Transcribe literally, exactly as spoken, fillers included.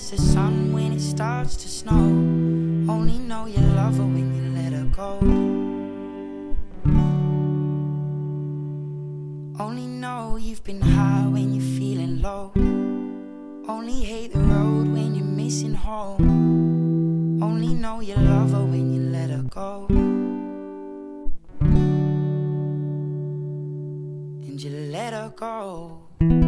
miss the sun when it starts to snow. Only know you love her when you let her go. Only know you've been high when you're feeling low. Only hate the road when you're missing home. Only know you love her when you let her go. And you let her go.